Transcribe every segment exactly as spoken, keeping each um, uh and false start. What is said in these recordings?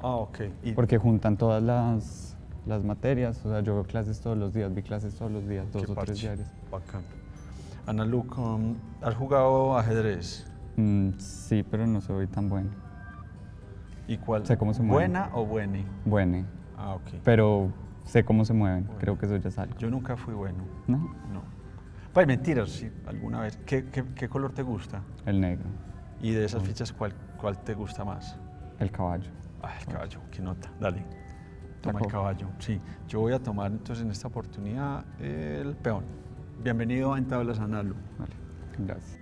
Ah, ok. Y, porque juntan todas las, las materias, o sea, yo veo clases todos los días, vi clases todos los días, dos qué o tres parche, diarios. bacán. Ana Lu, um, ¿has jugado ajedrez? Mm, sí, pero no soy tan bueno. ¿Y cuál? Sé cómo se mueve. ¿Buena o buena? Bueno, Ah, ok. pero sé cómo se mueven, Bueno. creo que eso ya es algo. Yo nunca fui bueno. ¿No? No. Pues mentiras, sí, alguna vez. ¿Qué, qué, qué color te gusta? El negro, Y de esas fichas, ¿cuál, cuál te gusta más? el caballo. Ah, el caballo, qué nota. Dale. Toma La el cojo. caballo. Sí, yo voy a tomar entonces en esta oportunidad el peón. Bienvenido a En Tablas Ana Lu. Vale, gracias.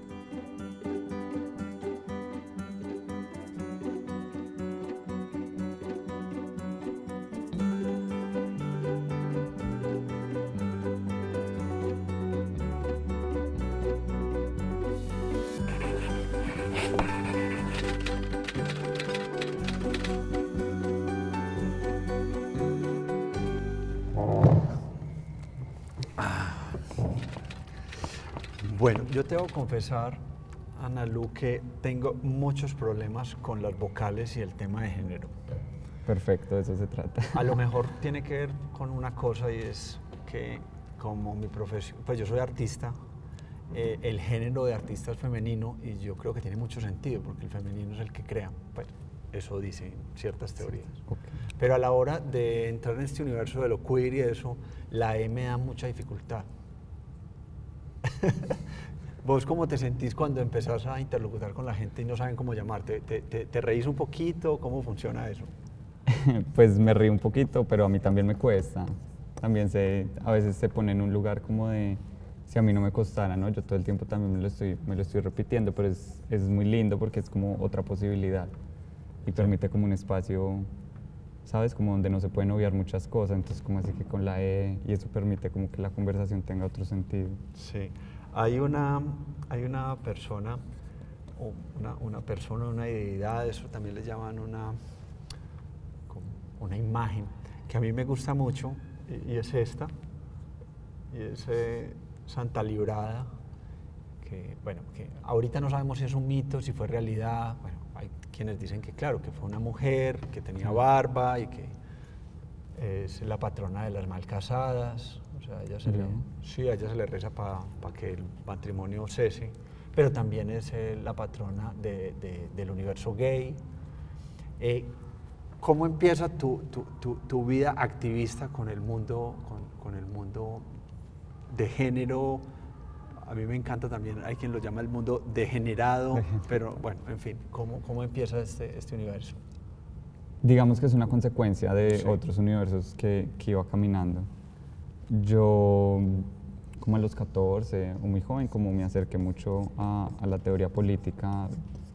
Bueno, yo te voy a confesar, Ana Lu, que tengo muchos problemas con las vocales y el tema de género. Perfecto, de eso se trata. A lo mejor tiene que ver con una cosa y es que como mi profesión, pues yo soy artista, eh, el género de artista es femenino y yo creo que tiene mucho sentido porque el femenino es el que crea, pues eso dicen ciertas teorías. Okay. Pero a la hora de entrar en este universo de lo queer y eso, la E me da mucha dificultad. ¿Vos cómo te sentís cuando empezás a interlocutar con la gente y no saben cómo llamarte? ¿Te, te, te reís un poquito? ¿Cómo funciona eso? Pues me río un poquito, pero a mí también me cuesta. También se, a veces se pone en un lugar como de, si a mí no me costara, ¿no? Yo todo el tiempo también me lo estoy, me lo estoy repitiendo, pero es, es muy lindo porque es como otra posibilidad y permite como un espacio, ¿sabes? Como donde no se pueden obviar muchas cosas, entonces como así que con la E, y eso permite como que la conversación tenga otro sentido. Sí. Hay una, hay una persona, o una, una persona, una deidad, eso también le llaman una, como una imagen, que a mí me gusta mucho, y, y es esta, y es eh, Santa Librada, que, bueno, que ahorita no sabemos si es un mito, si fue realidad. Bueno, hay quienes dicen que claro, que fue una mujer, que tenía barba y que es la patrona de las mal casadas. O sea, a ella se le, sí, a ella se le reza para pa que el matrimonio cese, pero también es eh, la patrona de, de, del universo gay. Eh, ¿Cómo empieza tu, tu, tu, tu vida activista con el mundo, con, con el mundo de género? A mí me encanta también, hay quien lo llama el mundo degenerado, pero bueno, en fin, ¿cómo, cómo empieza este, este universo? Digamos que es una consecuencia de Sí. otros universos que, que iba caminando. Yo, como a los catorce, o muy joven, como me acerqué mucho a, a la teoría política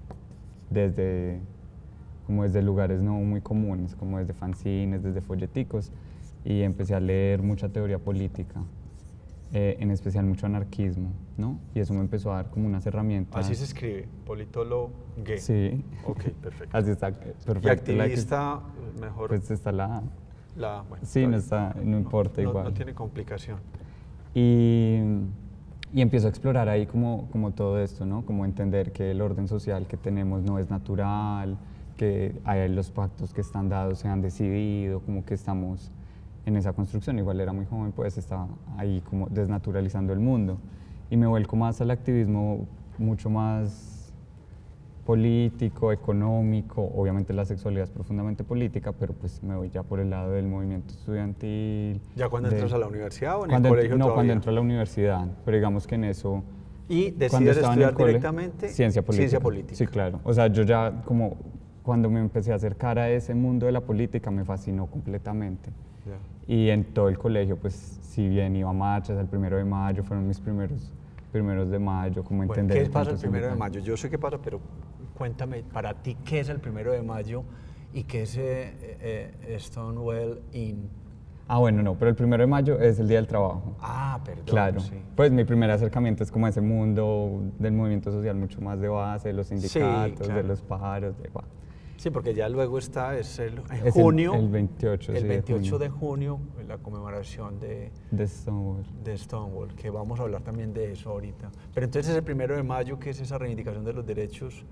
desde, como desde lugares no muy comunes, como desde fanzines, desde folleticos, y empecé a leer mucha teoría política, eh, en especial mucho anarquismo, ¿no? Y eso me empezó a dar como unas herramientas. Así se escribe, politólogo gay. Sí. Ok, perfecto. Así está, perfecto. Y activista, mejor. Pues está la... La, bueno, sí, no, está, no importa no, igual. No tiene complicación. Y, y empiezo a explorar ahí como, como todo esto, ¿no? Como entender que el orden social que tenemos no es natural, que hay los pactos que están dados se han decidido, como que estamos en esa construcción. Igual era muy joven, pues estaba ahí como desnaturalizando el mundo. Y me vuelco más al activismo mucho más político, económico, obviamente la sexualidad es profundamente política, pero pues me voy ya por el lado del movimiento estudiantil. ¿Ya cuando de, entras a la universidad o en cuando el colegio No, todavía? cuando entro a la universidad, pero digamos que en eso... ¿Y decides estudiar directamente ciencia política? Ciencia política. Sí, claro. O sea, yo ya como cuando me empecé a acercar a ese mundo de la política me fascinó completamente. Yeah. Y en todo el colegio, pues si bien iba a marchas, el primero de mayo, fueron mis primeros, primeros de mayo, como bueno, entender... ¿qué pasa el primero de mayo? Yo sé qué pasa, pero cuéntame, para ti, ¿qué es el primero de mayo y qué es eh, eh, Stonewall Inn? Ah, bueno, no, pero el primero de mayo es el Día del Trabajo. Ah, perdón. Claro. Sí. Pues mi primer acercamiento es como ese mundo del movimiento social mucho más de base, de los sindicatos, sí, claro, de los paros, de... Bueno. Sí, porque ya luego está, es el en es junio. El, el veintiocho, el sí, veintiocho de junio, de junio, la conmemoración de, de Stonewall. De Stonewall, que vamos a hablar también de eso ahorita. Pero entonces el primero de mayo, que es esa reivindicación de los derechos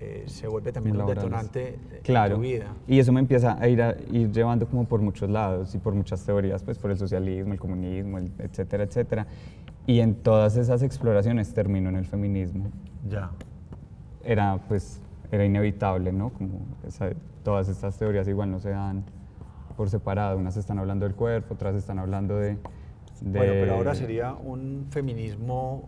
eh, se vuelve también un detonante claro, en tu vida. Y eso me empieza a ir, a ir llevando como por muchos lados y por muchas teorías, pues por el socialismo, el comunismo, el etcétera, etcétera. Y en todas esas exploraciones termino en el feminismo. Ya. Era, pues, era inevitable, ¿no? Como esa, todas estas teorías igual no se dan por separado. Unas están hablando del cuerpo, otras están hablando de... de bueno, pero ahora sería un feminismo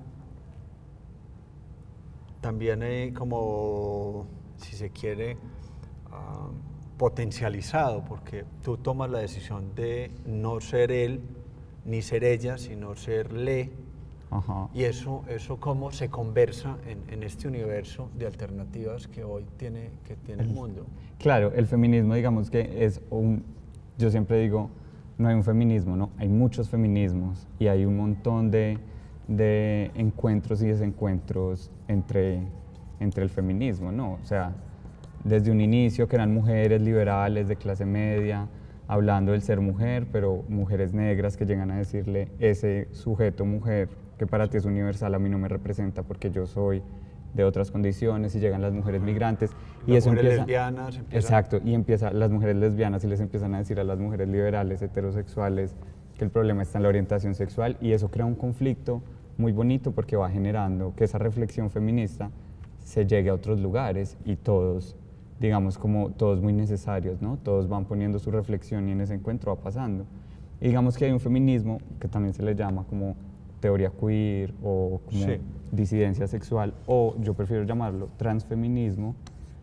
también eh, como, si se quiere, uh, potencializado, porque tú tomas la decisión de no ser él ni ser ella, sino ser le. Ajá. Y eso, eso cómo se conversa en, en este universo de alternativas que hoy tiene, que tiene el mundo. Claro, el feminismo, digamos que es un, yo siempre digo, no hay un feminismo, no, hay muchos feminismos y hay un montón de, de encuentros y desencuentros entre, entre el feminismo, ¿no? O sea, desde un inicio que eran mujeres liberales de clase media, hablando del ser mujer, pero mujeres negras que llegan a decirle, ese sujeto mujer que para ti es universal, a mí no me representa porque yo soy de otras condiciones, y llegan las mujeres migrantes. Las y eso mujeres empieza, lesbianas. Empiezan... Exacto, y empieza las mujeres lesbianas y les empiezan a decir a las mujeres liberales, heterosexuales, que el problema está en la orientación sexual, y eso crea un conflicto muy bonito porque va generando que esa reflexión feminista se llegue a otros lugares y todos, digamos, como todos muy necesarios, ¿no? Todos van poniendo su reflexión y en ese encuentro va pasando. Y digamos que hay un feminismo que también se le llama como teoría queer o como sí. disidencia sexual, o yo prefiero llamarlo transfeminismo,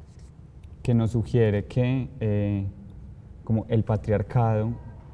que nos sugiere que eh, como el patriarcado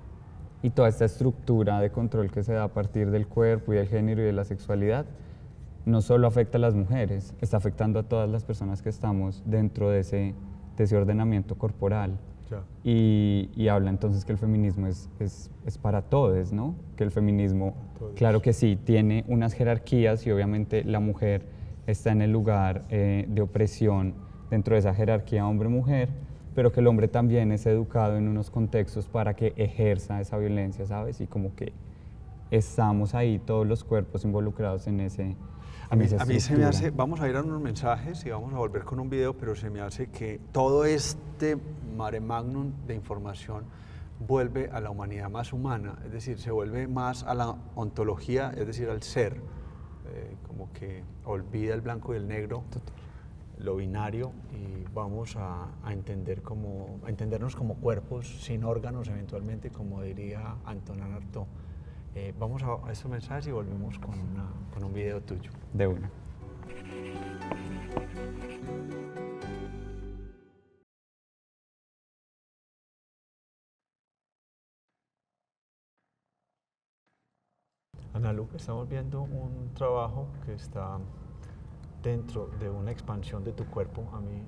y toda esta estructura de control que se da a partir del cuerpo y del género y de la sexualidad no solo afecta a las mujeres, está afectando a todas las personas que estamos dentro de ese, de ese ordenamiento corporal. Ya. Y, y habla entonces que el feminismo es, es, es para todos, ¿no? Que el feminismo, todos. Claro que sí, tiene unas jerarquías y obviamente la mujer está en el lugar eh, de opresión dentro de esa jerarquía hombre-mujer, pero que el hombre también es educado en unos contextos para que ejerza esa violencia, ¿sabes? Y como que estamos ahí, todos los cuerpos involucrados en ese... A mí, a mí se me hace, vamos a ir a unos mensajes y vamos a volver con un video, pero se me hace que todo este mare magnum de información vuelve a la humanidad más humana, es decir, se vuelve más a la ontología, es decir, al ser, eh, como que olvida el blanco y el negro, lo binario, y vamos a, a, entender como, a entendernos como cuerpos sin órganos eventualmente, como diría Antonin Artaud. Eh, vamos a, a estos mensajes y volvemos con, una, con un video tuyo. De una. Ana Lu, estamos viendo un trabajo que está dentro de una expansión de tu cuerpo. A mí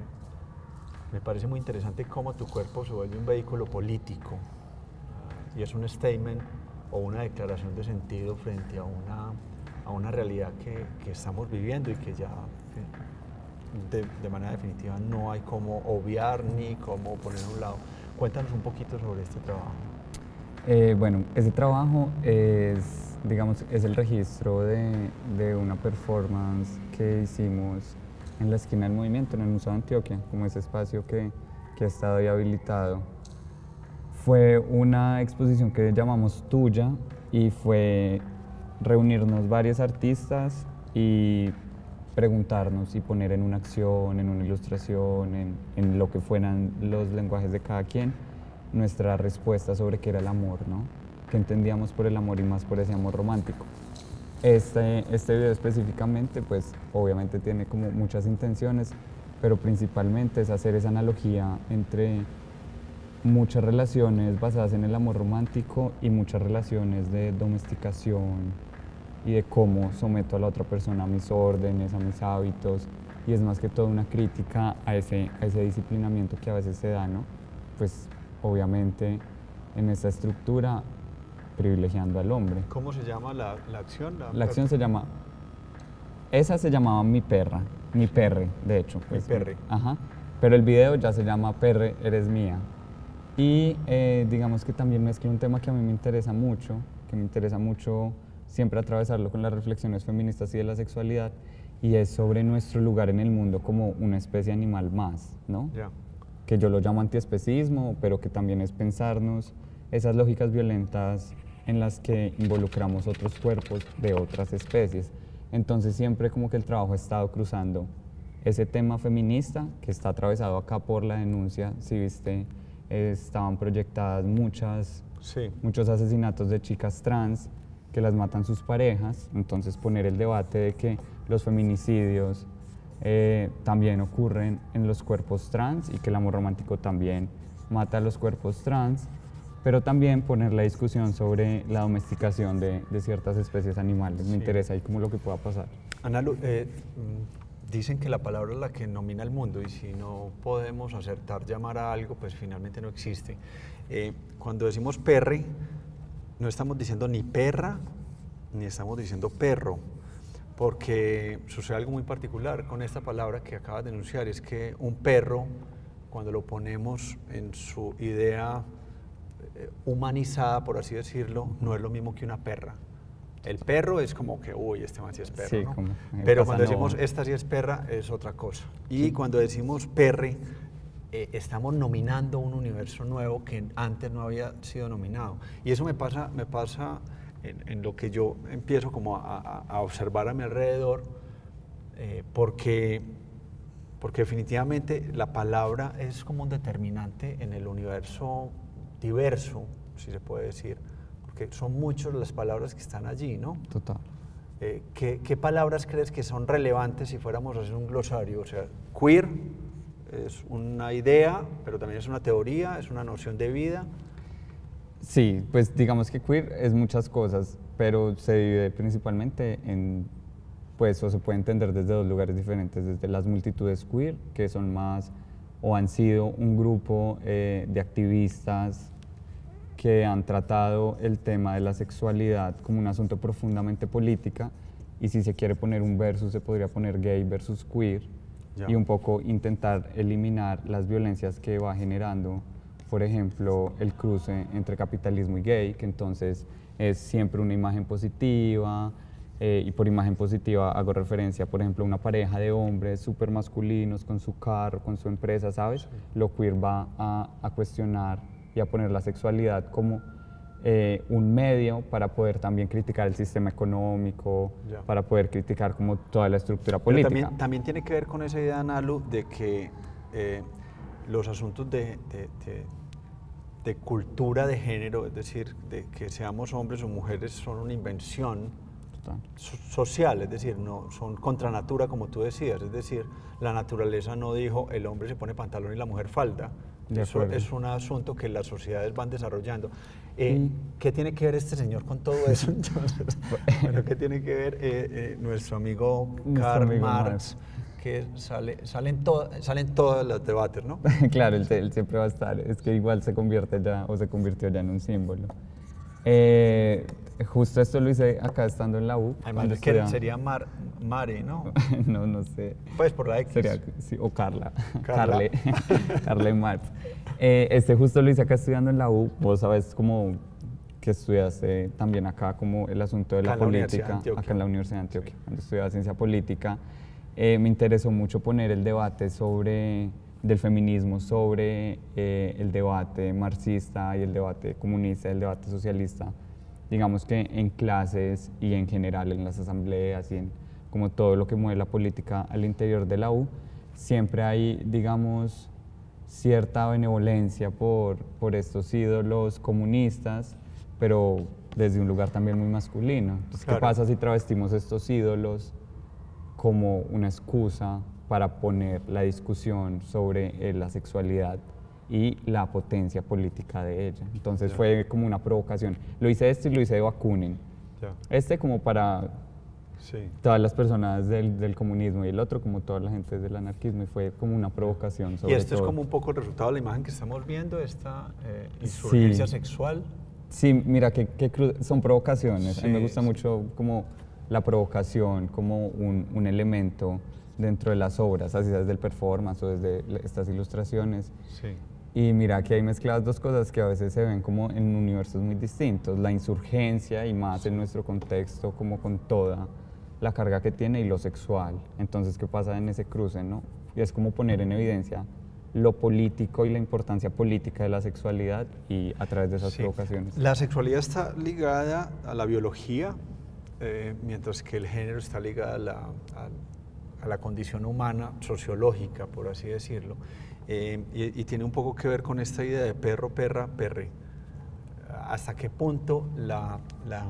me, me parece muy interesante cómo tu cuerpo se vuelve un vehículo político uh, y es un statement o una declaración de sentido frente a una, a una realidad que, que estamos viviendo y que ya de, de manera definitiva no hay cómo obviar ni cómo poner a un lado. Cuéntanos un poquito sobre este trabajo. Eh, bueno, ese trabajo es, digamos, es el registro de, de una performance que hicimos en la esquina del movimiento, en el Museo de Antioquia, como ese espacio que, que ha estado ahí habilitado. Fue una exposición que llamamos Tuya y fue reunirnos varios artistas y preguntarnos y poner en una acción, en una ilustración, en, en lo que fueran los lenguajes de cada quien, nuestra respuesta sobre qué era el amor, ¿no? Qué entendíamos por el amor y más por ese amor romántico. Este, este video específicamente, pues obviamente tiene como muchas intenciones, pero principalmente es hacer esa analogía entre muchas relaciones basadas en el amor romántico y muchas relaciones de domesticación y de cómo someto a la otra persona a mis órdenes, a mis hábitos, y es más que todo una crítica a ese, a ese disciplinamiento que a veces se da, ¿no? Pues obviamente en esta estructura privilegiando al hombre. ¿Cómo se llama la, la acción? La, la acción se llama, esa se llamaba Mi Perra, Mi Perre, de hecho. Pues, Mi Perre. Ajá, pero el video ya se llama Perre, Eres Mía. Y eh, digamos que también mezcla un tema que a mí me interesa mucho, que me interesa mucho siempre atravesarlo con las reflexiones feministas y de la sexualidad, y es sobre nuestro lugar en el mundo como una especie animal más, ¿no? Ya. Que yo lo llamo antiespecismo, pero que también es pensarnos esas lógicas violentas en las que involucramos otros cuerpos de otras especies. Entonces siempre como que el trabajo ha estado cruzando ese tema feminista que está atravesado acá por la denuncia, si viste, eh, estaban proyectadas muchas, Sí. muchos asesinatos de chicas trans que las matan sus parejas, entonces poner el debate de que los feminicidios eh, también ocurren en los cuerpos trans y que el amor romántico también mata a los cuerpos trans, pero también poner la discusión sobre la domesticación de, de ciertas especies animales. Me Sí. interesa ahí cómo lo que pueda pasar. Ana Lu, eh, mm, dicen que la palabra es la que domina el mundo y si no podemos acertar llamar a algo, pues finalmente no existe. Eh, cuando decimos perre, no estamos diciendo ni perra, ni estamos diciendo perro, porque sucede algo muy particular con esta palabra que acabas de denunciar, es que un perro, cuando lo ponemos en su idea eh, humanizada, por así decirlo, no es lo mismo que una perra. El perro es como que, uy, este man sí es perro, Sí, ¿no? como el Pero cuando Casanova. decimos esta sí es perra, es otra cosa. Y cuando decimos perre, eh, estamos nominando un universo nuevo que antes no había sido nominado. Y eso me pasa, me pasa en, en lo que yo empiezo como a, a- a observar a mi alrededor, eh, porque, porque definitivamente la palabra es como un determinante en el universo diverso, si se puede decir, porque son muchas las palabras que están allí, ¿no? Total. Eh, ¿qué, qué palabras crees que son relevantes si fuéramos a hacer un glosario? O sea, queer es una idea, pero también es una teoría, es una noción de vida. Sí, pues digamos que queer es muchas cosas, pero se divide principalmente en, pues, o se puede entender desde dos lugares diferentes, desde las multitudes queer, que son más, o han sido un grupo eh, de activistas que han tratado el tema de la sexualidad como un asunto profundamente política, y si se quiere poner un versus, se podría poner gay versus queer, Ya. y un poco intentar eliminar las violencias que va generando, por ejemplo, el cruce entre capitalismo y gay, que entonces es siempre una imagen positiva, eh, y por imagen positiva hago referencia, por ejemplo, a una pareja de hombres súper masculinos con su carro, con su empresa, ¿sabes? Lo queer va a, a cuestionar y a poner la sexualidad como eh, un medio para poder también criticar el sistema económico, Ya. para poder criticar como toda la estructura Pero política. también, también tiene que ver con esa idea, Nalu, de que eh, los asuntos de, de- de- de cultura de género, es decir, de que seamos hombres o mujeres, son una invención Total. so- social, es decir, no son contra natura, como tú decías, es decir, la naturaleza no dijo el hombre se pone pantalón y la mujer falda. De Eso acuerdo. es un asunto que las sociedades van desarrollando. Eh, Y- ¿Qué tiene que ver este señor con todo eso? Entonces, bueno, ¿qué tiene que ver eh, eh, nuestro amigo Nuestro Karl amigo Marx, Marx. que sale, salen, to- salen todos los debates, ¿no? Claro, él, él siempre va a estar, es que igual se convierte ya, o se convirtió ya en un símbolo. Eh, justo esto lo hice acá estando en la U. Además, cuando que estudiaba- sería Mar, Mare, ¿no? no, no sé. Pues por la X. Sería, sí, o Carla. Carla. Carle. Carle Marx. Eh, este justo lo hice acá estudiando en la U. Vos sabes como que estudiaste también acá como el asunto de Acá la en la Universidad de política, Antioquia. acá en la Universidad de Antioquia, cuando estudiaba ciencia política. Eh, me interesó mucho poner el debate sobre, del feminismo sobre eh, el debate marxista y el debate comunista, el debate socialista, digamos que en clases y en general en las asambleas y en como todo lo que mueve la política al interior de la U, siempre hay, digamos, cierta benevolencia por, por estos ídolos comunistas, pero desde un lugar también muy masculino. Entonces, Claro. ¿qué pasa si travestimos estos ídolos como una excusa para poner la discusión sobre eh, la sexualidad y la potencia política de ella? Entonces Ya. fue como una provocación. Lo hice este y lo hice de Bakunin. Ya. Este como para Sí. todas las personas del, del comunismo y el otro como toda la gente del anarquismo, y fue como una provocación sobre Y esto todo. es como un poco el resultado de la imagen que estamos viendo, esta eh, insurgencia Sí. sexual. Sí, mira, que, que cru- son provocaciones. A mí me Sí, gusta sí. mucho como la provocación, como un, un elemento dentro de las obras, así sea desde el performance o desde la- estas ilustraciones. Sí. Y mira que hay mezcladas dos cosas que a veces se ven como en universos muy distintos, la insurgencia y más en nuestro contexto como con toda la carga que tiene y lo sexual. Entonces, ¿qué pasa en ese cruce, no? Y es como poner en evidencia lo político y la importancia política de la sexualidad y a través de esas Sí. provocaciones. La sexualidad está ligada a la biología, eh, mientras que el género está ligado a la, a, a la condición humana, sociológica, por así decirlo, eh, y, y tiene un poco que ver con esta idea de perro, perra, perre. ¿Hasta qué punto la, la,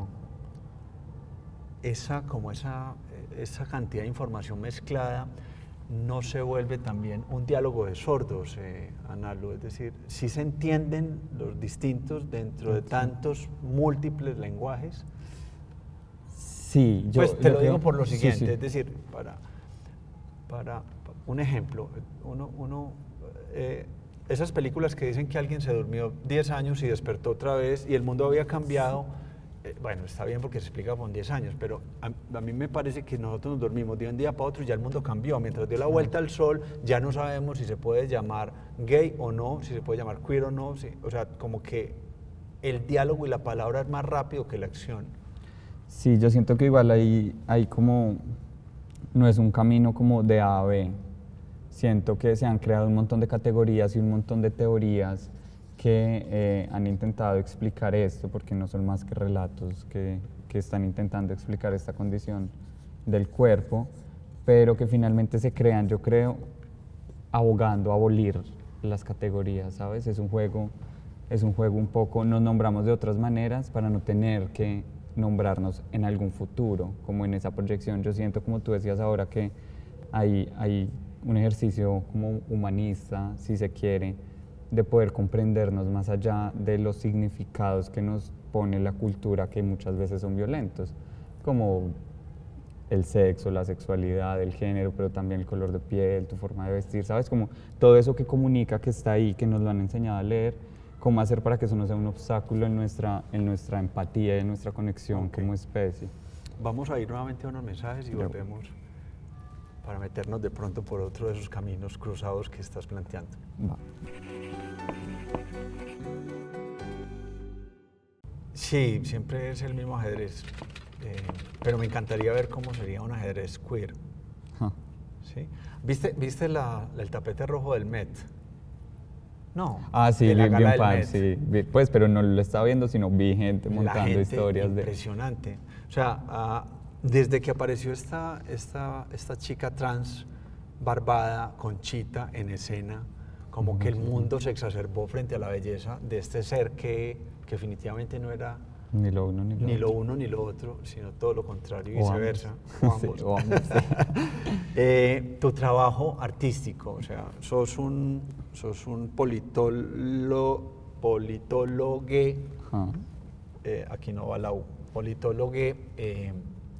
esa, como esa, esa cantidad de información mezclada no se vuelve también un diálogo de sordos, eh, Analu? Es decir, si se entienden los distintos dentro de tantos múltiples lenguajes. Sí, yo Pues te yo lo creo- digo por lo sí, siguiente, sí. es decir, para, para un ejemplo, uno, uno eh, esas películas que dicen que alguien se durmió diez años y despertó otra vez y el mundo había cambiado, eh, bueno, está bien porque se explica con diez años, pero a, a mí me parece que nosotros nos dormimos de un día para otro y ya el mundo cambió. Mientras dio la vuelta al sol, ya no sabemos si se puede llamar gay o no, si se puede llamar queer o no, si, o sea, como que el diálogo y la palabra es más rápido que la acción. Sí, yo siento que igual hay, hay como, no es un camino como de A a B. Siento que se han creado un montón de categorías y un montón de teorías que eh, han intentado explicar esto, porque no son más que relatos que, que están intentando explicar esta condición del cuerpo, pero que finalmente se crean, yo creo, abogando a abolir las categorías, ¿sabes? Es un juego, es un juego un poco, nos nombramos de otras maneras para no tener que nombrarnos en algún futuro, como en esa proyección. Yo siento, como tú decías ahora, que hay, hay un ejercicio como humanista, si se quiere, de poder comprendernos más allá de los significados que nos pone la cultura, que muchas veces son violentos, como el sexo, la sexualidad, el género, pero también el color de piel, tu forma de vestir, ¿sabes? Como todo eso que comunica, que está ahí, que nos lo han enseñado a leer, cómo hacer para que eso no sea un obstáculo en nuestra, en nuestra empatía y en nuestra conexión Ok. como especie. Vamos a ir nuevamente a unos mensajes y Ya. volvemos para meternos de pronto por otro de esos caminos cruzados que estás planteando. Va. Sí, siempre es el mismo ajedrez, eh, pero me encantaría ver cómo sería un ajedrez queer. Ja. ¿Sí? ¿Viste, viste la, el tapete rojo del Met? No. Ah, sí, de la bien, gala bien del fan, Met. sí. Vi- Pues, pero no lo estaba viendo, sino vi gente La montando gente historias de... impresionante. O sea, ah, desde que apareció esta, esta, esta chica trans barbada, Conchita, en escena, como que el mundo se exacerbó frente a la belleza de este ser que, que definitivamente no era Ni lo uno ni lo ni otro. lo uno ni lo otro, sino todo lo contrario y O viceversa. ambos. o Sí, ambos. o ambos, sí. Eh, tu trabajo artístico, o sea, sos un, sos un politolo, politólogue, Ja. eh, aquí no va la U, politólogue eh,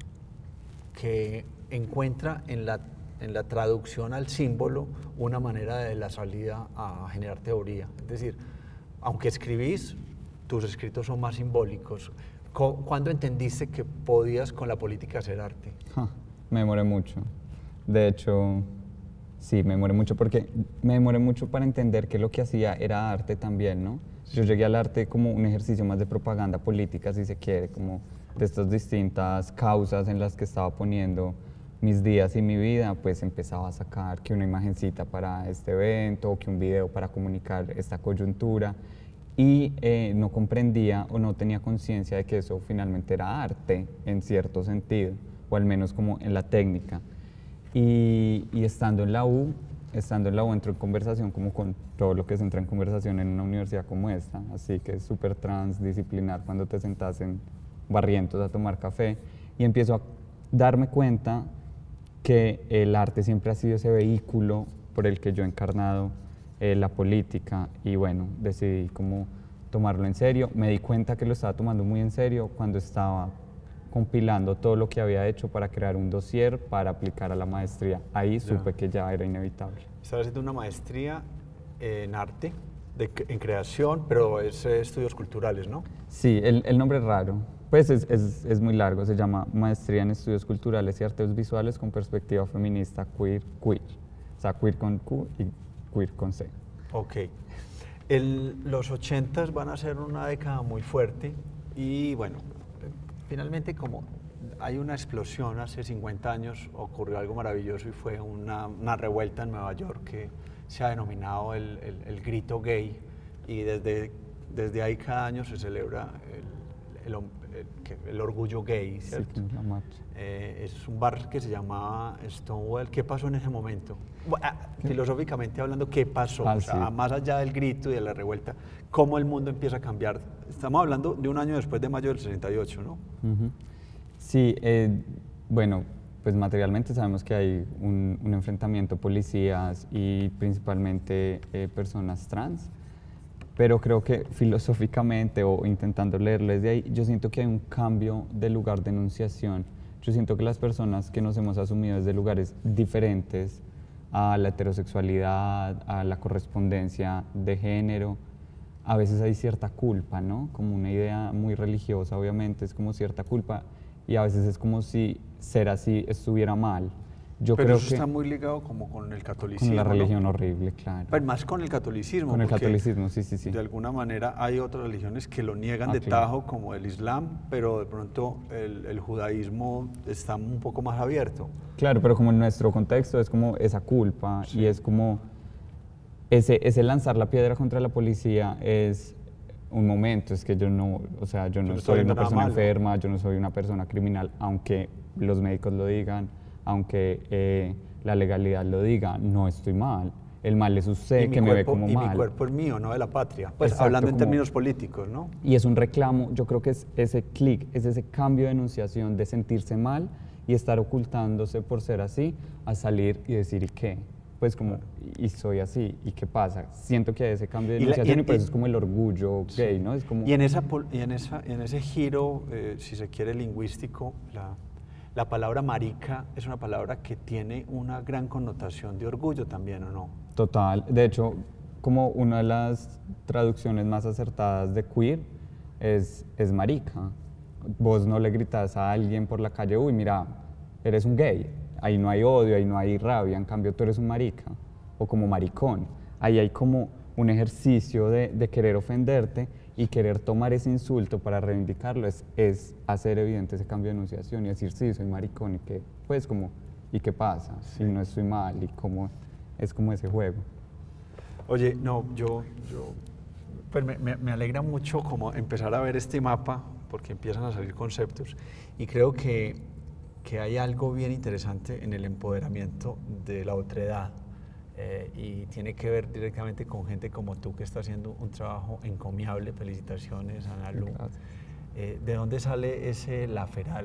que encuentra en la, en la traducción al símbolo una manera de la salida a generar teoría. Es decir, aunque escribís, tus escritos son más simbólicos. Co- ¿Cuándo entendiste que podías con la política hacer arte? Ja, me demoré mucho. De hecho, sí, me demoré mucho porque me demoré mucho para entender que lo que hacía era arte también, ¿no? Yo llegué al arte como un ejercicio más de propaganda política, si se quiere, como de estas distintas causas en las que estaba poniendo mis días y mi vida, pues empezaba a sacar que una imagencita para este evento, o que un video para comunicar esta coyuntura, y eh, no comprendía o no tenía conciencia de que eso finalmente era arte en cierto sentido, o al menos como en la técnica. Y, y estando en la U, estando en la U entro en conversación como con todo lo que se entra en conversación en una universidad como esta, así que es súper transdisciplinar cuando te sentas en Barrientos a tomar café, y empiezo a darme cuenta que el arte siempre ha sido ese vehículo por el que yo he encarnado eh, la política, y bueno, decidí como tomarlo en serio. Me di cuenta que lo estaba tomando muy en serio cuando estaba compilando todo lo que había hecho para crear un dossier para aplicar a la maestría. Ahí supe que ya era inevitable. Estás haciendo una maestría en arte, de, en creación, pero es eh, estudios culturales, ¿no? Sí, el, el nombre es raro, pues es, es, es muy largo, se llama Maestría en Estudios Culturales y Artes Visuales con Perspectiva Feminista Queer, Queer. O sea, queer con Q y queer con C. Ok. El, los ochentas van a ser una década muy fuerte y bueno, finalmente como hay una explosión, hace cincuenta años ocurrió algo maravilloso y fue una, una revuelta en Nueva York que se ha denominado el, el, el grito gay, y desde, desde ahí cada año se celebra el, el, el, el orgullo gay, ¿cierto? Sí, la marcha. Eh, es un bar que se llamaba Stonewall. ¿Qué pasó en ese momento? Bueno, filosóficamente hablando, ¿qué pasó? Ah, o sea, sí. más allá del grito y de la revuelta, ¿cómo el mundo empieza a cambiar? Estamos hablando de un año después de mayo del sesenta y ocho, ¿no? Uh-huh. Sí, eh, bueno, pues materialmente sabemos que hay un, un enfrentamiento policías y principalmente eh, personas trans, pero creo que filosóficamente o intentando leerlo desde ahí, yo siento que hay un cambio de lugar de enunciación. Yo siento que las personas que nos hemos asumido desde lugares diferentes a la heterosexualidad, a la correspondencia de género, a veces hay cierta culpa, ¿no? Como una idea muy religiosa, obviamente, es como cierta culpa, y a veces es como si ser así estuviera mal. Yo Pero creo eso que está muy ligado como con el catolicismo, con la religión ¿no? horrible, claro. Pero más con el catolicismo. Con el porque catolicismo, sí, sí, sí. De alguna manera hay otras religiones que lo niegan Ah, de claro. tajo, como el Islam, pero de pronto el, el judaísmo está un poco más abierto. Claro, pero como en nuestro contexto es como esa culpa Sí. y es como ese, ese lanzar la piedra contra la policía es un momento, es que yo no, o sea, yo no, no estoy soy viendo una nada persona malo. enferma, yo no soy una persona criminal, aunque los médicos lo digan, aunque eh, la legalidad lo diga, no estoy mal. El mal es usted Y mi que me ve cuerpo- como y mal. mi cuerpo es mío, no de la patria. Pues Exacto, hablando en como- términos políticos, ¿no? Y es un reclamo, yo creo que es ese clic, es ese cambio de enunciación de sentirse mal y estar ocultándose por ser así, a salir y decir, ¿y qué? Pues como, y soy así, ¿y qué pasa? Siento que hay ese cambio de Y la- enunciación y, y- por eso y- es como el orgullo gay, ¿no? Es como, Y en, esa, pol- y en, esa, en ese giro, eh, si se quiere, lingüístico, la, la palabra marica es una palabra que tiene una gran connotación de orgullo también, ¿o no? total. De hecho, como una de las traducciones más acertadas de queer es, es marica. Vos no le gritas a alguien por la calle, uy, mira, eres un gay. Ahí no hay odio, ahí no hay rabia, en cambio tú eres un marica. O como maricón. Ahí hay como un ejercicio de, de querer ofenderte y querer tomar ese insulto para reivindicarlo. Es, es hacer evidente ese cambio de enunciación y decir, sí, soy maricón y que, pues como, ¿y qué pasa? Si no estoy mal y cómo, es como ese juego. Oye, no, yo, yo pues me, me- me alegra mucho como empezar a ver este mapa, porque empiezan a salir conceptos, y creo que, que hay algo bien interesante en el empoderamiento de la otredad, eh, y tiene que ver directamente con gente como tú que está haciendo un trabajo encomiable. Felicitaciones, Ana Lu. Gracias. Eh, ¿de dónde sale ese la feral?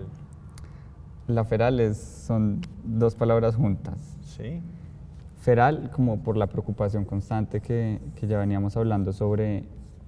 La feral es, son dos palabras juntas. ¿Sí? Feral, como por la preocupación constante que, que ya veníamos hablando sobre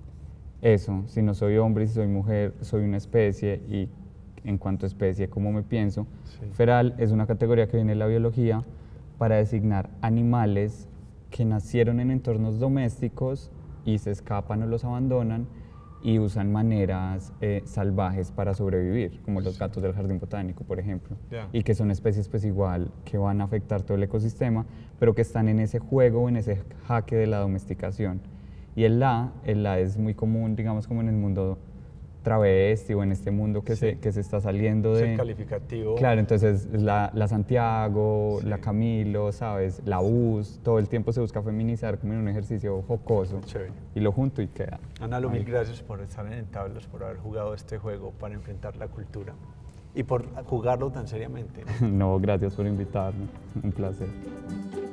eso, si no soy hombre, si soy mujer, soy una especie y en cuanto a especie, cómo me pienso. Sí. Feral es una categoría que viene de la biología para designar animales que nacieron en entornos domésticos y se escapan o los abandonan y usan maneras eh, salvajes para sobrevivir, como los gatos del jardín botánico, por ejemplo, Ya. y que son especies pues igual que van a afectar todo el ecosistema, pero que están en ese juego, en ese jaque de la domesticación. Y el la, el la es muy común, digamos, como en el mundo travesti o en este mundo que, Sí. se, que se está saliendo Es de... el calificativo. Claro, entonces la, la Santiago, Sí. la Camilo, ¿sabes? La Bus, todo el tiempo se busca feminizar como en un ejercicio jocoso. Chévere. Y lo junto y queda. Ana Lu, ahí. mil gracias por estar en Entablas, por haber jugado este juego para enfrentar la cultura y por jugarlo tan seriamente, ¿no? No, gracias por invitarme. Un placer.